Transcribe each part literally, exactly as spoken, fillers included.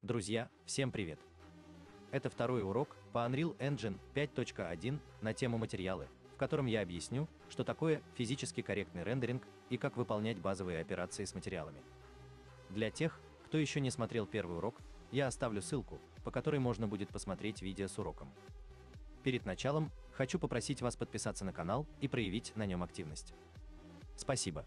Друзья, всем привет! Это второй урок по Unreal Engine пять точка один на тему материалы, в котором я объясню, что такое физически корректный рендеринг и как выполнять базовые операции с материалами. Для тех, кто еще не смотрел первый урок, я оставлю ссылку, по которой можно будет посмотреть видео с уроком. Перед началом хочу попросить вас подписаться на канал и проявить на нем активность. Спасибо!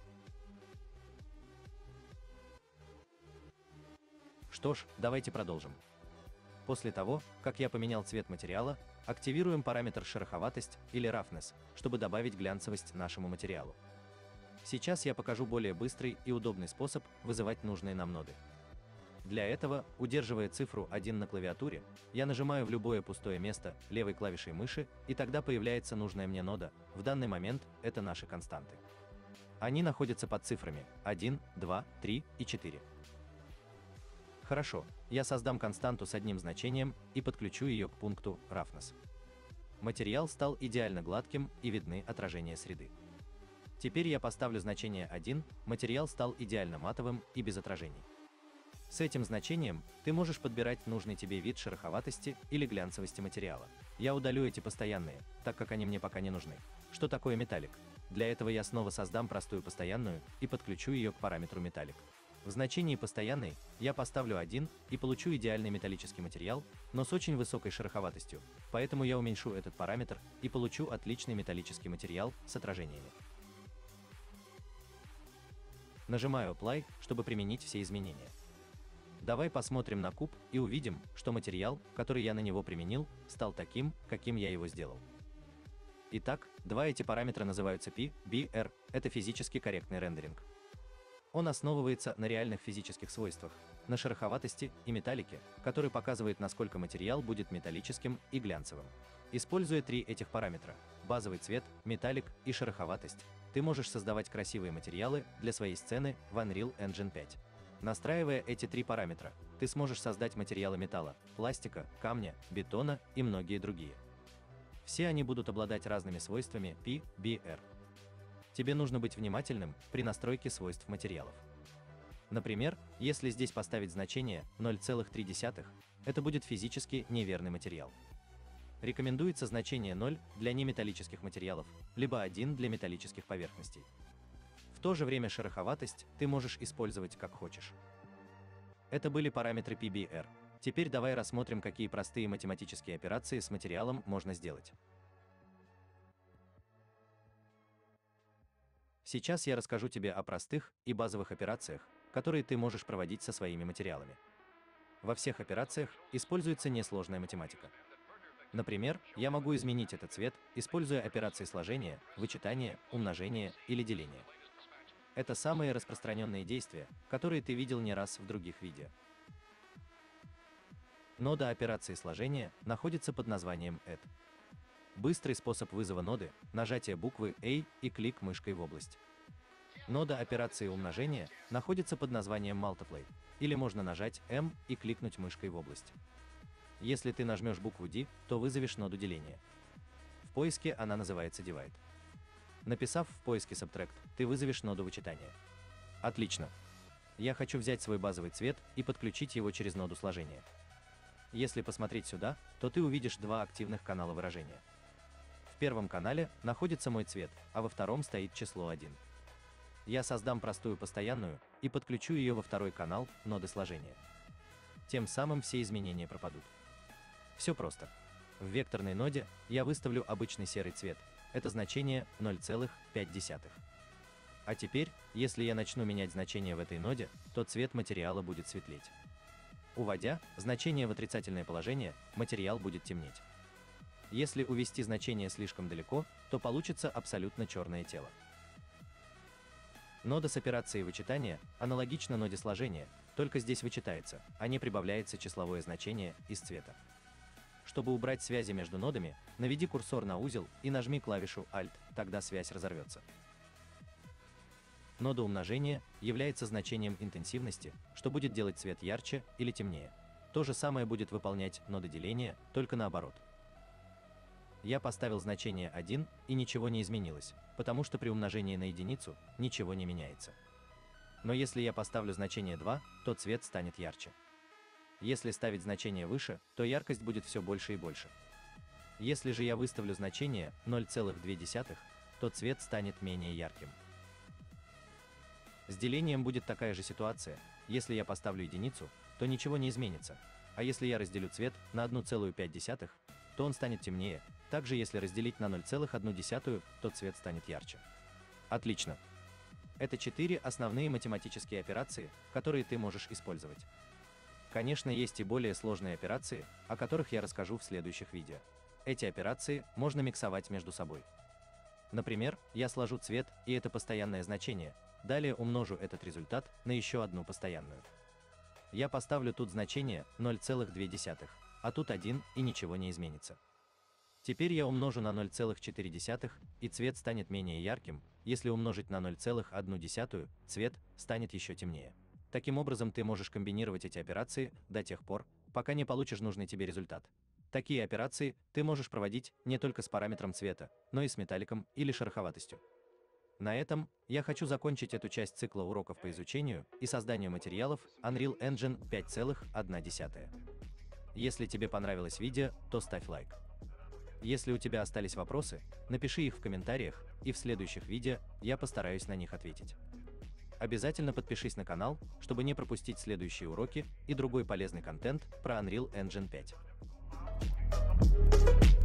Что ж, давайте продолжим. После того, как я поменял цвет материала, активируем параметр шероховатость или roughness, чтобы добавить глянцевость нашему материалу. Сейчас я покажу более быстрый и удобный способ вызывать нужные нам ноды. Для этого, удерживая цифру один на клавиатуре, я нажимаю в любое пустое место левой клавишей мыши, и тогда появляется нужная мне нода. В данный момент это наши константы. Они находятся под цифрами один, два, три и четыре. Хорошо, я создам константу с одним значением и подключу ее к пункту roughness. Материал стал идеально гладким и видны отражения среды. Теперь я поставлю значение один, материал стал идеально матовым и без отражений. С этим значением ты можешь подбирать нужный тебе вид шероховатости или глянцевости материала. Я удалю эти постоянные, так как они мне пока не нужны. Что такое металлик? Для этого я снова создам простую постоянную и подключу ее к параметру металлик. В значении постоянной я поставлю один и получу идеальный металлический материал, но с очень высокой шероховатостью, поэтому я уменьшу этот параметр и получу отличный металлический материал с отражениями. Нажимаю Apply, чтобы применить все изменения. Давай посмотрим на куб и увидим, что материал, который я на него применил, стал таким, каким я его сделал. Итак, два эти параметра называются пи, би, ар, это физически корректный рендеринг. Он основывается на реальных физических свойствах, на шероховатости и металлике, который показывает, насколько материал будет металлическим и глянцевым. Используя три этих параметра – базовый цвет, металлик и шероховатость, ты можешь создавать красивые материалы для своей сцены в Unreal Engine пять. Настраивая эти три параметра, ты сможешь создать материалы металла, пластика, камня, бетона и многие другие. Все они будут обладать разными свойствами пи, би, ар. Тебе нужно быть внимательным при настройке свойств материалов. Например, если здесь поставить значение ноль целых три десятых, это будет физически неверный материал. Рекомендуется значение ноль для неметаллических материалов, либо один для металлических поверхностей. В то же время шероховатость ты можешь использовать как хочешь. Это были параметры пи, би, ар. Теперь давай рассмотрим, какие простые математические операции с материалом можно сделать. Сейчас я расскажу тебе о простых и базовых операциях, которые ты можешь проводить со своими материалами. Во всех операциях используется несложная математика. Например, я могу изменить этот цвет, используя операции сложения, вычитания, умножения или деления. Это самые распространенные действия, которые ты видел не раз в других видео. Нода операции сложения находится под названием add. Быстрый способ вызова ноды – нажатие буквы A и клик мышкой в область. Нода операции умножения находится под названием multiply, или можно нажать M и кликнуть мышкой в область. Если ты нажмешь букву D, то вызовешь ноду деления. В поиске она называется divide. Написав в поиске subtract, ты вызовешь ноду вычитания. Отлично! Я хочу взять свой базовый цвет и подключить его через ноду сложения. Если посмотреть сюда, то ты увидишь два активных канала выражения. В первом канале находится мой цвет, а во втором стоит число один. Я создам простую постоянную и подключу ее во второй канал ноды сложения. Тем самым все изменения пропадут. Все просто. В векторной ноде я выставлю обычный серый цвет, это значение ноль целых пять десятых. А теперь, если я начну менять значение в этой ноде, то цвет материала будет светлеть. Уводя значение в отрицательное положение, материал будет темнеть. Если увести значение слишком далеко, то получится абсолютно черное тело. Нода с операцией вычитания аналогична ноде сложения, только здесь вычитается, а не прибавляется числовое значение из цвета. Чтобы убрать связи между нодами, наведи курсор на узел и нажми клавишу Alt, тогда связь разорвется. Нода умножения является значением интенсивности, что будет делать цвет ярче или темнее. То же самое будет выполнять нода деления, только наоборот. Я поставил значение один, и ничего не изменилось, потому что при умножении на единицу ничего не меняется. Но если я поставлю значение два, то цвет станет ярче. Если ставить значение выше, то яркость будет все больше и больше. Если же я выставлю значение ноль целых две десятых, то цвет станет менее ярким. С делением будет такая же ситуация. Если я поставлю единицу, то ничего не изменится, а если я разделю цвет на одну целую пять десятых, то он станет темнее. Также если разделить на ноль целых одну десятую, то цвет станет ярче. Отлично. Это четыре основные математические операции, которые ты можешь использовать. Конечно, есть и более сложные операции, о которых я расскажу в следующих видео. Эти операции можно миксовать между собой. Например, я сложу цвет и это постоянное значение, далее умножу этот результат на еще одну постоянную. Я поставлю тут значение ноль целых две десятых, а тут один и ничего не изменится. Теперь я умножу на ноль целых четыре десятых, и цвет станет менее ярким, если умножить на ноль целых одну десятую, цвет станет еще темнее. Таким образом ты можешь комбинировать эти операции до тех пор, пока не получишь нужный тебе результат. Такие операции ты можешь проводить не только с параметром цвета, но и с металликом или шероховатостью. На этом я хочу закончить эту часть цикла уроков по изучению и созданию материалов Unreal Engine пять целых одна десятая. Если тебе понравилось видео, то ставь лайк. Если у тебя остались вопросы, напиши их в комментариях, и в следующих видео я постараюсь на них ответить. Обязательно подпишись на канал, чтобы не пропустить следующие уроки и другой полезный контент про Unreal Engine пять.